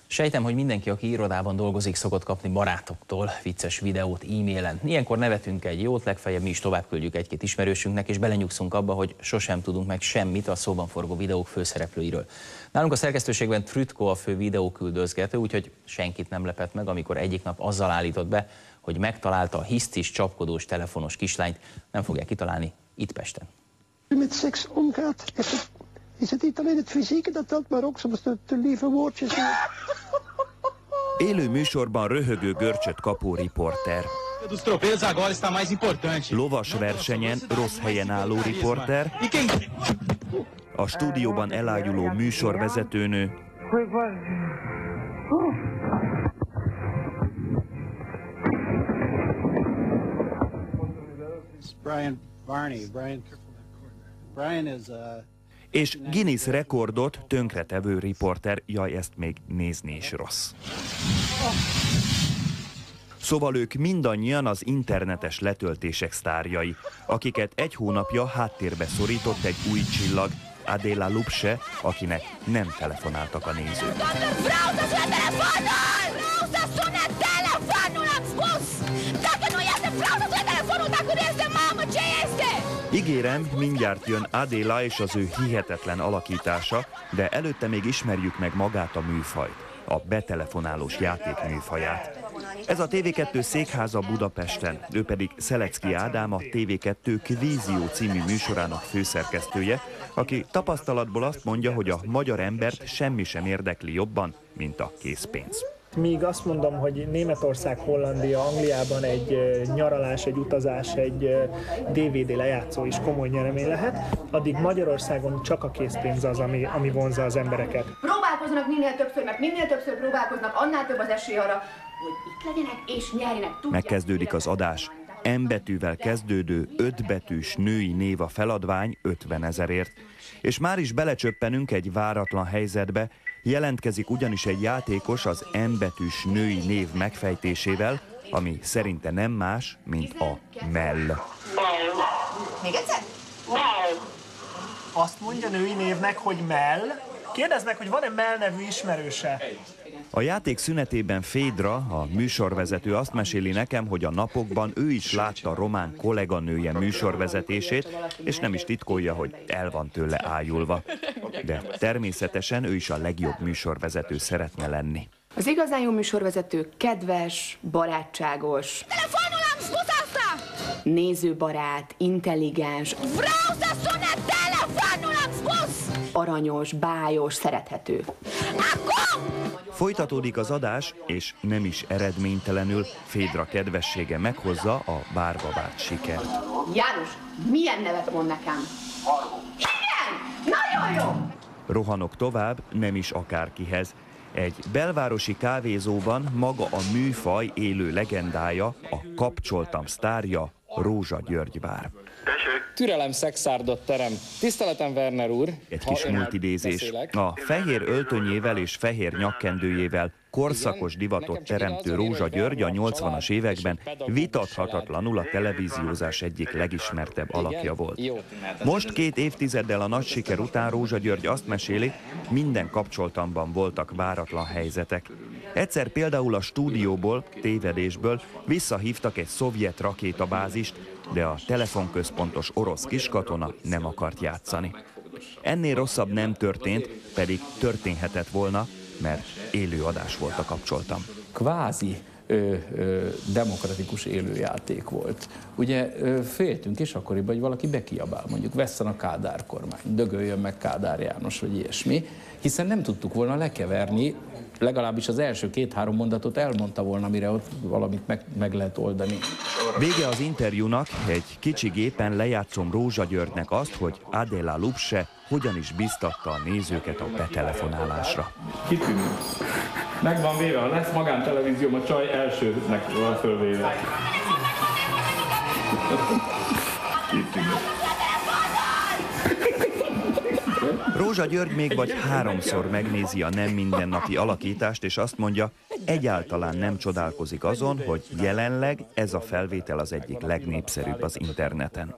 Sejtem, hogy mindenki, aki irodában dolgozik, szokott kapni barátoktól vicces videót e-mailen. Ilyenkor nevetünk egy jót, legfeljebb mi is tovább küldjük egy-két ismerősünknek, és belenyugszunk abba, hogy sosem tudunk meg semmit a szóban forgó videók főszereplőiről. Nálunk a szerkesztőségben Trütko a fő videóküldözgető, úgyhogy senkit nem lepett meg, amikor egyik nap azzal állított be, hogy megtalálta a hisztis, csapkodós, telefonos kislányt. Nem fogják kitalálni itt Pesten. Met seks omgaat, is het niet alleen het fysieke dat telt, maar ook soms de lieve woordjes. Élő műsorban röhögő görcsöt kapó riporter. Lovas versenyen rossz helyen álló riporter. A stúdióban elájuló műsorvezetőnő. És Guinness rekordot tönkretevő riporter, jaj, ezt még nézni is rossz. Szóval ők mindannyian az internetes letöltések sztárjai, akiket egy hónapja háttérbe szorított egy új csillag, Adela Lubse, akinek nem telefonáltak a nézők. Ígérem, mindjárt jön Adela és az ő hihetetlen alakítása, de előtte még ismerjük meg magát a műfajt, a betelefonálós játék műfaját. Ez a TV2 székháza Budapesten, ő pedig Szelecki Ádám, a TV2 Kvízió című műsorának főszerkesztője, aki tapasztalatból azt mondja, hogy a magyar embert semmi sem érdekli jobban, mint a készpénz. Míg azt mondom, hogy Németország, Hollandia, Angliában egy nyaralás, egy utazás, egy DVD lejátszó is komoly nyeremény lehet, addig Magyarországon csak a készpénz az, ami vonzza az embereket. Próbálkoznak minél többször, mert minél többször próbálkoznak, annál több az esély arra, hogy itt legyenek és nyerjenek. Megkezdődik az adás. M betűvel kezdődő 5 betűs női név a feladvány 50 000-ért. És már is belecsöppenünk egy váratlan helyzetbe, jelentkezik ugyanis egy játékos az M betűs női név megfejtésével, ami szerinte nem más, mint a Mell. Még egyszer? Azt mondja női névnek, hogy Mell? Kérdezd meg, hogy van-e Mell nevű ismerőse? A játék szünetében Fédra, a műsorvezető azt meséli nekem, hogy a napokban ő is látta román kolléganője műsorvezetését, és nem is titkolja, hogy el van tőle ájulva. De természetesen ő is a legjobb műsorvezető szeretne lenni. Az igazán jó műsorvezető kedves, barátságos, nézőbarát, intelligens, aranyos, bájos, szerethető. Folytatódik az adás, és nem is eredménytelenül Fédra kedvessége meghozza a várva várt sikert. János, milyen nevet mond nekem? Igen! Nagyon jó! Rohanok tovább, nem is akárkihez. Egy belvárosi kávézóban maga a műfaj élő legendája, a kapcsoltam sztárja, Rózsa György vár. Türelem, szexárdott terem. Tiszteletem, Werner úr. Egy kis multidézés. A fehér öltönyével és fehér nyakkendőjével korszakos divatot teremtő Rózsa György a 80-as években vitathatatlanul a televíziózás egyik legismertebb alakja volt. Most 2 évtizeddel a nagy siker után Rózsa György azt meséli, minden kapcsoltamban voltak váratlan helyzetek. Egyszer például a stúdióból, tévedésből visszahívtak egy szovjet rakétabázist, de a telefonközpontos orosz kiskatona nem akart játszani. Ennél rosszabb nem történt, pedig történhetett volna, mert élő adás volt a kapcsoltam. Kvázi demokratikus élőjáték volt. Ugye féltünk is akkoriban, hogy valaki bekiabál, mondjuk vesszen a Kádár kormány, dögöljön meg Kádár János, vagy ilyesmi, hiszen nem tudtuk volna lekeverni, legalábbis az első 2-3 mondatot elmondta volna, mire ott valamit meg lehet oldani. Vége az interjúnak, egy kicsi gépen lejátszom Rózsa Györgynek azt, hogy Adela Lubse hogyan is biztatta a nézőket a betelefonálásra. Kitűnő. Meg van véve, ha lesz magántelevízióm, a csaj elsőnek van fölvéve. Kitűnő. Rózsa György még vagy 3-szor megnézi a nem mindennapi alakítást, és azt mondja, egyáltalán nem csodálkozik azon, hogy jelenleg ez a felvétel az egyik legnépszerűbb az interneten.